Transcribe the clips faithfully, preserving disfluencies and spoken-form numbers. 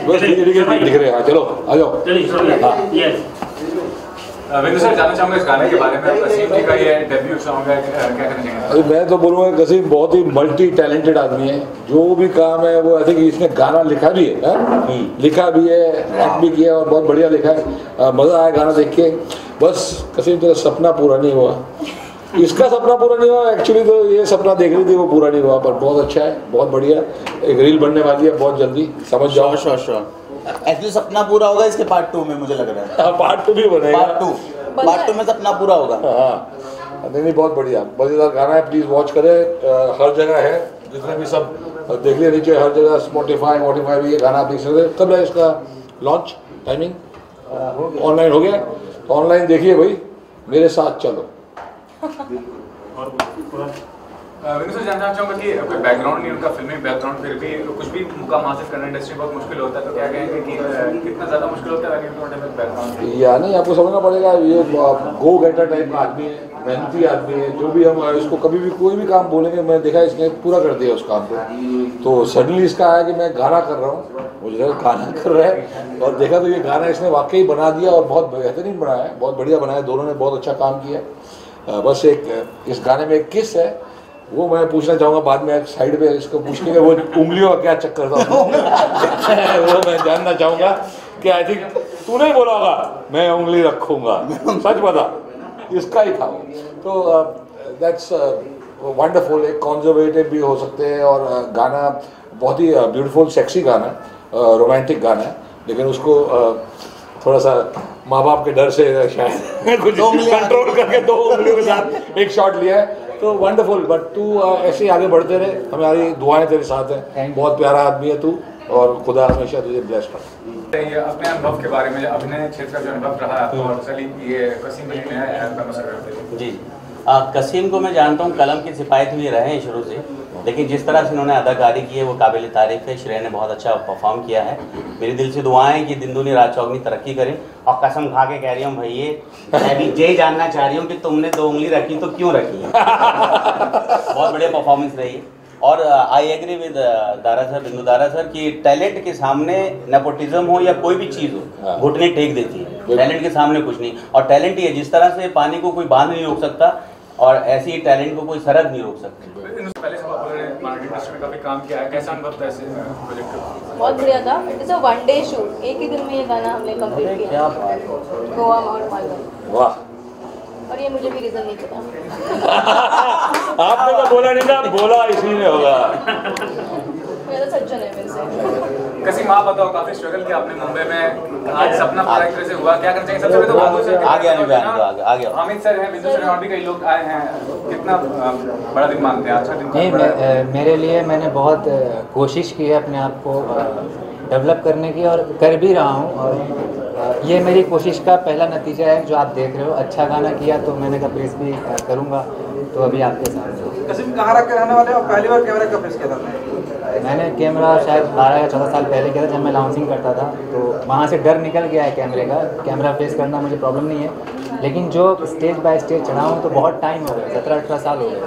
बस दिख रहे हैं। चलो आ जाओ। विंदु सर, जानना चाहूँगा इस गाने के बारे में, कसीम जी का ये डेब्यू सॉन्ग है, क्या कहना चाहेंगे? मैं तो बोलूँगा कसीम बहुत ही मल्टी टैलेंटेड आदमी है। जो भी काम है वो ऐसे कि इसने गाना लिखा भी है, है? लिखा भी है, एक्ट भी किया और बहुत बढ़िया लिखा है। मज़ा आया गाना देख के। बस कसीम तेरा सपना पूरा नहीं हुआ, इसका सपना पूरा नहीं हुआ। एक्चुअली तो ये सपना देख रही थी वो पूरा नहीं हुआ, पर बहुत अच्छा है, बहुत बढ़िया। एक रील बनने वाली है बहुत जल्दी, समझ जाओ। श्योर श्योर एक्चुअली सपना पूरा होगा इसके पार्ट टू में, मुझे लग रहा है। हाँ, पार्ट टू भी बनेगा। पार्ट टू पार्ट टू में सपना पूरा होगा। हाँ नहीं नहीं, बहुत बढ़िया मजेदार गाना है। प्लीज वॉच करें, हर जगह है, जितने भी सब देख लिया नीचे, हर जगह स्पॉटिफाई वॉटिफाई भी ये गाना आप देख सकते हैं। कब है इसका लॉन्च टाइमिंग? ऑनलाइन हो गया? ऑनलाइन देखिए भाई, मेरे साथ चलो। विंदु सर, जानना चाहूँगा कि कोई बैकग्राउंड नहीं उनका, फिल्मी बैकग्राउंड, फिर भी कुछ भी मुकाम हासिल करना इंडस्ट्री बहुत मुश्किल होता है, तो क्या कहेंगे कि कितना ज़्यादा मुश्किल होता है बैकग्राउंड? या नहीं, आपको समझना पड़ेगा, ये गो गेटर टाइप का आदमी है, मेहनती आदमी है। जो भी हम इसको कभी भी कोई भी काम बोलेंगे, मैं देखा इसने पूरा कर दिया उस काम को। तो सडनली इसका आया कि मैं गाना कर रहा हूँ, मुझे गाना कर रहा है, और देखा तो ये गाना इसने वाकई बना दिया और बहुत बेहतरीन बनाया है, बहुत बढ़िया बनाया। दोनों ने बहुत अच्छा काम किया। बस एक इस गाने में एक किस है, वो मैं पूछना चाहूँगा बाद में, साइड पे इसको पूछ के वो उंगलियों का क्या चक्कर था वो मैं जानना चाहूँगा कि आई थिंक तू नहीं बोला होगा मैं उंगली रखूँगा, सच बता, इसका ही था वो। तो दैट्स वंडरफुल। एक कॉन्जर्वेटिव भी हो सकते हैं, और uh, गाना बहुत ही ब्यूटीफुल सेक्सी गाना है, रोमांटिक गाना है, लेकिन उसको uh, थोड़ा सा माँ बाप के डर से शायद कुछ कंट्रोल करके दो उंगलियों के साथ एक शॉट लिया है। तो वंडरफुल। बट तू ऐसे ही आगे बढ़ते रहे, हमारी दुआएं तेरे साथ हैं। बहुत प्यारा आदमी है तू, और खुदा हमेशा तुझे ब्लेस करे। ये अपने अनुभव के बारे में, अभिनय क्षेत्र का जो अनुभव रहा, और सलीम ये कसीम जी ने जी आ, कसीम को मैं जानता हूँ, कलम की सिपाही भी रहे हैं शुरू से, लेकिन जिस तरह से उन्होंने अदाकारी की है वो काबिल तारीफ है। श्रेय ने बहुत अच्छा परफॉर्म किया है। मेरी दिल से दुआएं हैं कि दिन दुनी रात चौगनी तरक्की करें, और कसम खा के कह रही हूँ भैया, मैं भी यही जानना चाह रही हूँ कि तुमने दो उंगली रखी तो क्यों रखी है। बहुत बढ़िया परफॉर्मेंस रही है। और I agree with Dara sir, Bindu Dara sir, कि टैलेंट के सामने नेपोटिज्म हो या कोई भी चीज़ हो, घुटने टेक देती है। टैलेंट के सामने कुछ नहीं, और टैलेंट ही है, जिस तरह से पानी को कोई बांध नहीं रोक सकता, और ऐसे ही टैलेंट को कोई सरहद नहीं रोक सकता। पहले से आप इंडस्ट्री में काफी काम किया है, कैसा अनुभव था ऐसे प्रोजेक्ट का? बहुत बढ़िया था। It is a one day shoot, एक ही दिन में ये गाना हमने कंप्लीट किया गोवा माउंट मालवन। वाह, और ये मुझे भी रीजन नहीं पता। आपने तो बोला नहीं था, बोला इसी में होगा। मेरा सज्जन है मेरे से। कसीम, आप बताओ, काफी स्ट्रगल किया आपने मुंबई में, आज सपना पूरा एक तरह से हुआ, क्या करना चाहिए? सबसे पहले तो बात हो सर आगे आने पे आने दो, आगे आगे हामिद सर हैं, बिंदु सर हैं, और भी कई लोग आए हैं, कितना बड़ा दिन मानते हैं? अच्छा दिन नहीं, मैं, मेरे लिए मैंने बहुत कोशिश की है अपने आप को डेवलप करने की, और कर भी रहा हूँ, और ये मेरी कोशिश का पहला नतीजा है जो आप देख रहे हो। अच्छा गाना किया तो मैंने कहा प्रेस भी करूँगा, तो अभी आपके सामने। कसीम कहाँ रख के रहने वाले हो? पहली बार कैमरा कब प्रेस किया था? मैंने कैमरा शायद बारह या चौदह साल पहले किया था, जब मैं लाउंसिंग करता था, तो वहाँ से डर निकल गया है कैमरे का। कैमरा फेस करना मुझे प्रॉब्लम नहीं है, लेकिन जो स्टेज बाय स्टेज चढ़ा हूँ तो बहुत टाइम हो गया, सत्रह अठारह साल हो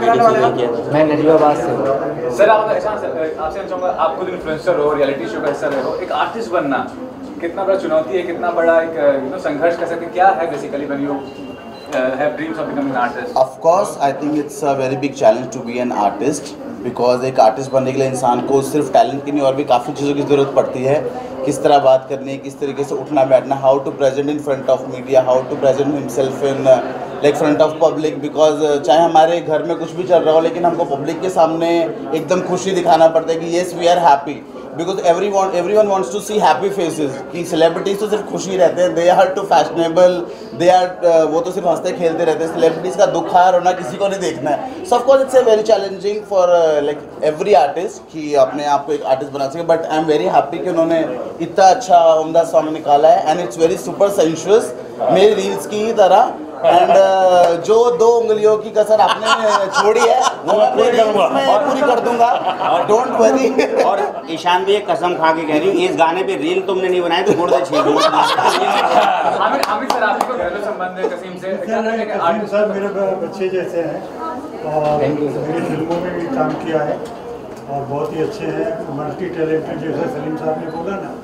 गए। मैं नजीबाबाद से हूँ। सर, आप आपसे चाहूँगा, आप खुद इन्फ्लुएंसर हो, रियलिटी शो का हिस्सा रहे हो, एक आर्टिस्ट बनना कितना बड़ा चुनौती है, कितना बड़ा एक यू नो संघर्ष कर सकते, क्या है basically when you have dreams of becoming an artist? Of course, I think it's a very big challenge to be an artist, because एक आर्टिस्ट बनने के लिए इंसान को सिर्फ टैलेंट की नहीं और भी काफ़ी चीज़ों की ज़रूरत पड़ती है। किस तरह बात करनी है, किस तरीके से उठना बैठना, how to present in front of media, how to present himself in like front of public. Because चाहे हमारे घर में कुछ भी चल रहा हो, लेकिन हमको पब्लिक के सामने एकदम खुशी दिखाना पड़ता है कि yes we are happy, because every want everyone wants to see happy faces. कि सेलिब्रिटीज तो सिर्फ खुशी रहते हैं, they are too fashionable, they are वो तो सिर्फ हंसते खेलते रहते हैं। सेलिब्रिटीज का दुख हार होना किसी को नहीं देखना है। So of course it's a very challenging for like every artist कि अपने आप को एक आर्टिस्ट बना सके, but I am very happy कि उन्होंने इतना अच्छा उम्दा सॉन्ग निकाला है, and it's very super sensuous, मेरी रील्स की ही तरह। एंड uh, जो दो उंगलियों की कसर आपने छोड़ी है वो मैं पूरी करूंगा, मैं पूरी कर दूंगा, डोंट वरी। और ईशान भी एक कसम खा के कह रही हूँ, इस गाने पे रील तुमने नहीं बनाई तो गुर्दे छीन लूंगा। आमिर आमिर सर, आपको घरेलू संबंध है कसीम से? क्या करेंगे? कसीम सर मेरे बच्चे जैसे हैं और मेरी फिल्मों में भी काम किया है और बहुत ही अच्छे हैं, मल्टी टैलेंटेड, जैसे सलीम साहब ने बोला ना,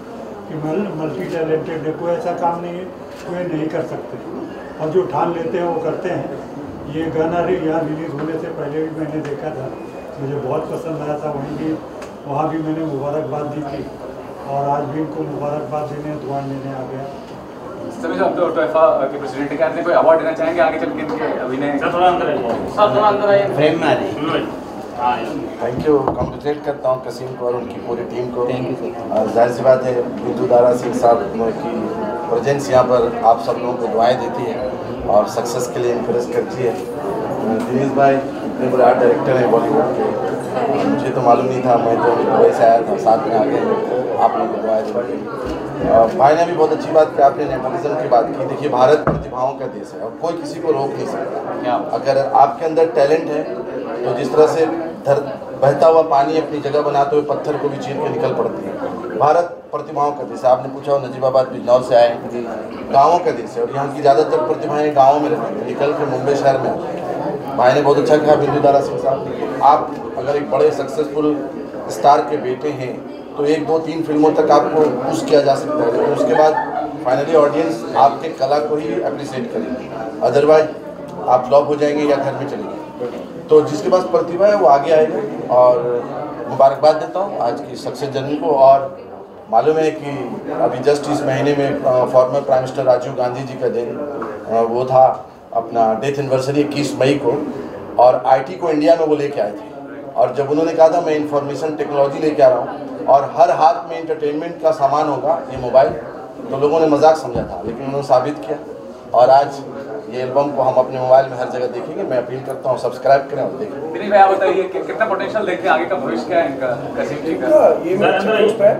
कि मल्टी टैलेंटेड है, कोई ऐसा काम नहीं है कोई नहीं कर सकते, और जो ठान लेते हैं वो करते हैं। ये गाना यहाँ रिलीज़ होने से पहले भी मैंने देखा था, मुझे बहुत पसंद आया था, वहीं भी वहाँ भी मैंने मुबारकबाद दी थी और आज भी इनको मुबारकबाद देने दुआ लेने आ गया। सभी साहब तो टोएफा के प्रेसिडेंट के हाथ में कोई अवार्ड देना चाहेंगे आगे चल के इनके अभिनय? थोड़ा अंदर है, थोड़ा अंदर आइए, फ्रेम में आ जाइए। थैंक यू, कॉन्ग्रेचुलेट करता हूँ कसीम को और उनकी पूरी टीम को। Thank you sir. और जाहिर सी बात है बिंदु दारा सिंह साहब की प्रेजेंस यहाँ पर आप सब लोगों को दुआएं देती है और सक्सेस के लिए इंकरेज करती है। दिनेश भाई इतने बड़े आर्ट डायरेक्टर हैं बॉलीवुड के, मुझे तो मालूम नहीं था, मैं तो दुबई से आया था, साथ में आ गए, आप लोगों को दुआएं देंगे। भाई ने भी बहुत अच्छी बात की, आपने नेपोटिज्म की बात की। देखिए भारत प्रतिभाओं का देश है और कोई किसी को रोक नहीं सकता। अगर आपके अंदर टैलेंट है तो जिस तरह से धर बहता हुआ पानी अपनी जगह बनाते हुए पत्थर को भी चीर के निकल पड़ती है। भारत प्रतिभाओं का देश है। आपने पूछा हो नजीबाबाद बिजनौर से आए, गाँवों का देश है और यहाँ की ज़्यादातर प्रतिभाएँ गाँवों में रहती हैं, निकल के मुंबई शहर में आती हैं। भाई ने बहुत अच्छा कहा बिंदु दारा सिंह साहब, आप अगर एक बड़े सक्सेसफुल स्टार के बेटे हैं तो एक दो तीन फिल्मों तक आपको पुश किया जा सकता है, लेकिन उसके बाद फाइनली ऑडियंस आपके कला को ही अप्रिशिएट करेगी, अदरवाइज आप फ्लॉप हो जाएंगे या घर में चलेंगे। तो जिसके पास प्रतिभा है वो आगे आएगा और मुबारकबाद देता हूँ आज की सक्सेस जर्नी को। और मालूम है कि अभी जस्ट इस महीने में former prime minister Rajiv Gandhi ji का दिन वो था, अपना डेथ एनिवर्सरी इक्कीस मई को, और आईटी को इंडिया में वो लेके आए थे। और जब उन्होंने कहा था मैं इंफॉर्मेशन टेक्नोलॉजी लेके आ रहा हूँ और हर हाथ में इंटरटेनमेंट का सामान होगा ये मोबाइल, तो लोगों ने मजाक समझा था, लेकिन उन्होंने साबित किया और आज ये एल्बम को हम अपने मोबाइल में हर जगह देखेंगे। मैं अपील करता हूँ सब्सक्राइब करें और देखें। दिनेश भाई आप बताइए कि कितना पोटेंशियल देखते हैं आगे का भविष्य क्या है इनका कसीम जी का? ये मेरे अच्छे दोस्त है,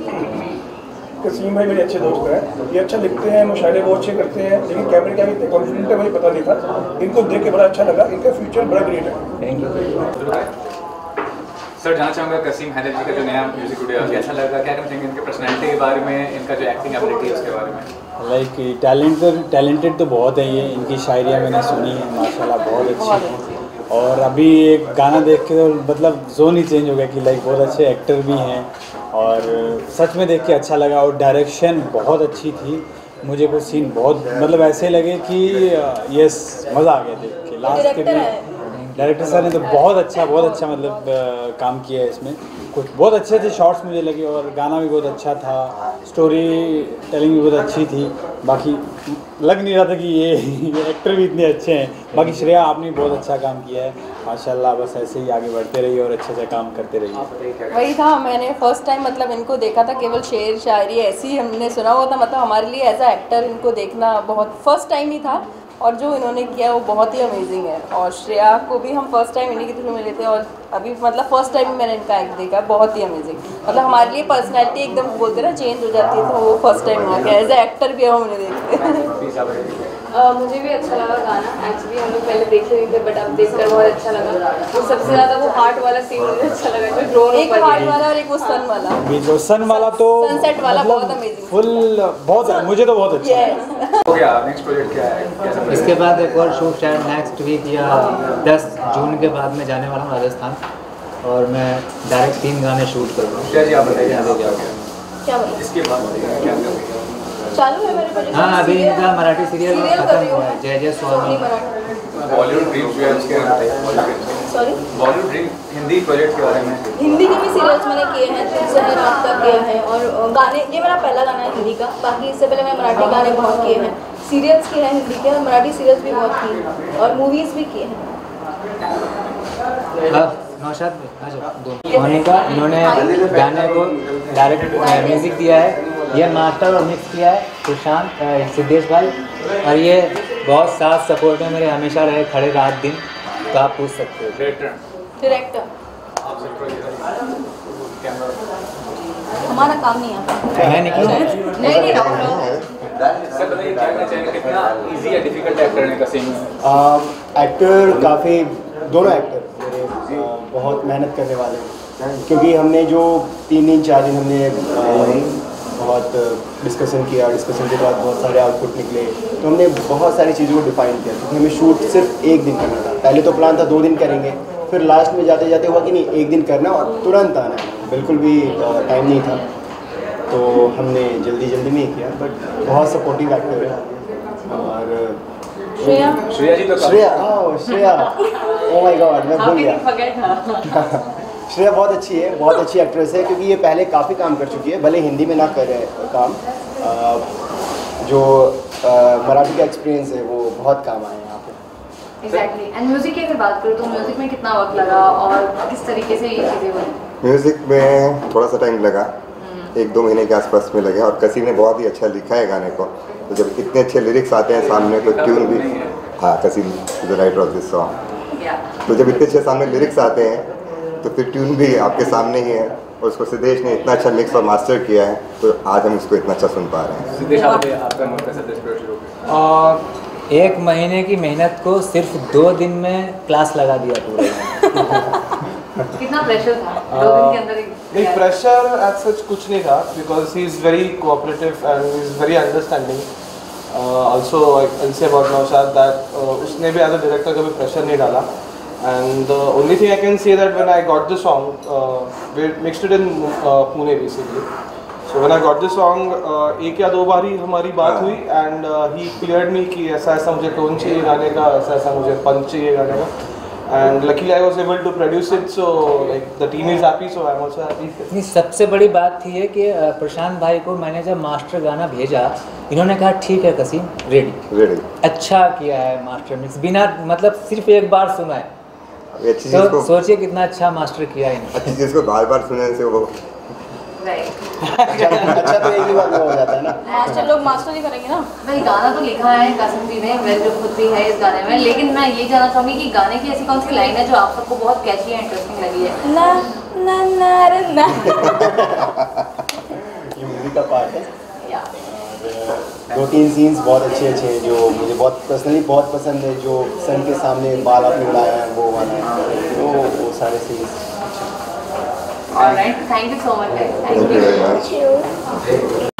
कसीम भाई मेरे अच्छे दोस्त हैं, ये अच्छा लिखते हैं, मुशायरे बहुत अच्छे करते हैं, लेकिन कैमरे के आगे इतने कॉन्फिडेंट है मुझे पता नहीं था। इनको देख के बड़ा अच्छा लगा, इनका फ्यूचर बड़ा ग्रेट है। Thank you sir. जानना चाहूँगा कसीम हैदर जी का जो नया म्यूजिक वीडियो कैसा लगा, क्या कहना चाहेंगे इनके पर्सनैलिटी के बारे में, इनका जो एक्टिंग एबिलिटी है उसके बारे में? लाइक टैलेंट तो टैलेंटेड तो बहुत है ये, इनकी शायरियाँ मैंने सुनी है माशाल्लाह बहुत अच्छी है। और अभी एक गाना देख के तो मतलब जोन ही चेंज हो गया कि लाइक बहुत अच्छे एक्टर भी हैं और सच में देख के अच्छा लगा। और डायरेक्शन बहुत अच्छी थी, मुझे कुछ सीन बहुत मतलब ऐसे लगे कि यस मज़ा आ गया देख के। लास्ट के भी डायरेक्टर सर ने तो बहुत अच्छा बहुत अच्छा मतलब काम किया है इसमें, कुछ बहुत अच्छे थे शॉट्स मुझे लगे और गाना भी बहुत अच्छा था, स्टोरी टेलिंग भी बहुत अच्छी थी। बाकी लग नहीं रहा था कि ये, ये एक्टर भी इतने अच्छे हैं। बाकी श्रेया आपने बहुत अच्छा काम किया है माशाल्लाह, बस ऐसे ही आगे बढ़ते रहिए और अच्छे से काम करते रहिए। वही था, मैंने फर्स्ट टाइम मतलब इनको देखा था, केवल शेर शायरी ऐसी ही हमने सुना हुआ था, मतलब हमारे लिए एज अ एक्टर इनको देखना बहुत फर्स्ट टाइम ही था और जो इन्होंने किया वो बहुत ही अमेजिंग है। और श्रेया को भी हम फर्स्ट टाइम इन्हीं के थ्रू मिले थे और अभी मतलब फर्स्ट टाइम मैंने इनका एक्ट देखा, बहुत ही अमेजिंग। मतलब हमारे लिए पर्सनैलिटी एकदम बोलते ना चेंज हो जाती है, तो वो फर्स्ट टाइम हुआ कि एज अ एक्टर भी हम उन्हें देखते हैं। Uh, मुझे भी अच्छा लगा गाना, एक्चुअली हम लोग पहले देखे नहीं थे बट अब देखकर बहुत अच्छा लगा। तो सबसे ज़्यादा वो हार्ट वाला सीन मुझे अच्छा लगा, जो ड्रोन एक हार्ट वाला और एक वो सन वाला, जो सन वाला तो सनसेट वाला मतलब बहुत अमेजिंग, फुल बहुत मुझे तो बहुत अच्छा yes. हो गया, नेक्स्ट प्रोजेक्ट क्या है, कैसा? इसके बाद एक और शूट शायद नेक्स्ट वीक या दस जून के बाद में जाने वाला हूँ राजस्थान और मैं डायरेक्ट तीन गाने शूट करूँगा। क्या जी आप बताइए क्या बोला? इसके बाद क्या करेंगे? चालू है मेरे प्रोजेक्ट। हाँ अभी इनका मराठी सीरियल खत्म हुआ है, जय जय स्वामी। बॉलीवुड ड्रीम्स जो है उसके sorry Bollywood dream Hindi project के बारे में। हिंदी के भी सीरियल्स मैंने किए हैं, जहर आपका किया है और गाने, ये मेरा पहला गाना है हिंदी का। बाकी इससे पहले मैं मराठी गाने बहुत किए हैं, सीरियल्स किए हैं हिंदी के, मराठी सीरियल्स भी बहुत किए और मूवीज़ भी किए हैं। नौशाद मोनिका इन्होंने गाने को डायरेक्ट म्यूज़िक दिया है, ये मास्टर और मिक्स किया है सुशांत सिद्धेश भाई, और ये बहुत साथ सपोर्ट में मेरे हमेशा रहे खड़े रात दिन, तो आप पूछ सकते हो। डायरेक्टर हमारा काम नहीं आता, मैं निकलूँ नहीं नहीं सर बताइए क्या कहना चाहेंगे, कितना इजी या डिफिकल्ट एक्टर है कसीम? एक्टर काफ़ी, दोनों एक्टर मेरे आ, बहुत मेहनत करने वाले हैं, क्योंकि हमने जो तीन दिन चार दिन हमने आ, बहुत डिस्कशन किया, डिस्कशन के बाद बहुत सारे आउटपुट निकले, तो हमने बहुत सारी चीज़ों को डिफाइन किया, क्योंकि हमें शूट सिर्फ एक दिन करना था। पहले तो प्लान था दो दिन करेंगे, फिर लास्ट में जाते जाते हुआ कि नहीं एक दिन करना और तुरंत आना है, बिल्कुल भी टाइम नहीं था। तो हमने जल्दी जल्दी में ही किया, बट बहुत सपोर्टिव एक्टर है। और श्रेया श्रेया जी तो Shreya oh Shreya oh my God, मैं भूल गया। श्रेया बहुत अच्छी है, बहुत अच्छी एक्ट्रेस है, क्योंकि ये पहले काफ़ी काम कर चुकी है, भले हिंदी में ना करे काम। आ, जो आ, मराठी का एक्सपीरियंस है वो बहुत काम आया यहाँ पे। एग्जैक्टली। एंड म्यूजिक की अगर बात करूँ तो म्यूजिक में कितना वक्त लगा और किस तरीके से ये चीज़ें बनी? म्यूज़िक में थोड़ा सा टाइम लगा, एक दो महीने के आसपास में लगे, और कसीम ने बहुत ही अच्छा लिखा है गाने को। तो जब इतने अच्छे लिरिक्स आते हैं सामने, तो ट्यून भी, हाँ Qasim is the writer of this song, तो जब इतने अच्छे सामने लिरिक्स आते हैं तो फिर ट्यून भी आपके सामने ही है, और उसको सिद्धेश ने इतना अच्छा मिक्स और मास्टर किया है, तो आज हम इसको इतना अच्छा सुन पा रहे हैं। सिद्धेश आप आपका नोट कैसे शुरू हो गया? और एक महीने की मेहनत को सिर्फ दो दिन में क्लास लगा दिया पूरा। कितना प्रेशर था दो दिन के अंदर? नहीं, प्रेशर एज सच कुछ नहीं था, because he is very cooperative and he is very understanding. Also I will say about Naushad that उसने भी एज अ डायरेक्टर कभी प्रेशर नहीं डाला। And the only thing I can say that when I got the song, we mixed it in Pune basically. So when I got the song, एक या दो बार ही हमारी बात हुई, एंड ही क्लियर्ड मी कि ऐसा ऐसा मुझे टोन चाहिए गाने का, ऐसा ऐसा मुझे पंच चाहिए गाने का। And luckily I was able to produce it, so like the team is happy, so I'm also happy. नहीं, सबसे बड़ी बात थी है कि प्रशांत भाई को मैंने जब मास्टर गाना भेजा, इन्होंने कहा ठीक है कसीम, रेडी रेडी अच्छा किया है मास्टर मिक्स, बिना मतलब सिर्फ एक बार सुना है, अच्छी तो चीज़ को, सोचिए कितना अच्छा मास्टर किया है अच्छी चीज़ को बार बार सुनने से वो अच्छा अच्छा तो एक ही बात में हो जाता है ना। मास्टर लोग मास्टर ही करेंगे ना। भाई गाना तो लिखा है कासिम जी ने, वेल जो खुद भी है इस गाने में, लेकिन मैं ये जानना चाहूँगी कि गाने की ऐसी कौन सी लाइन है जो आप सबको बहुत कैची है, इंटरेस्टिंग लगी है? ना ना ना रे ना। ये मूवी का पार्ट है, दो तीन सीन्स बहुत अच्छे अच्छे हैं जो मुझे बहुत पर्सनली बहुत पसंद है। जो सन के सामने बाल आपने उड़ाया है वो वाला है, वो वो सारे scenes. Alright, thank you so much. Thank you very much.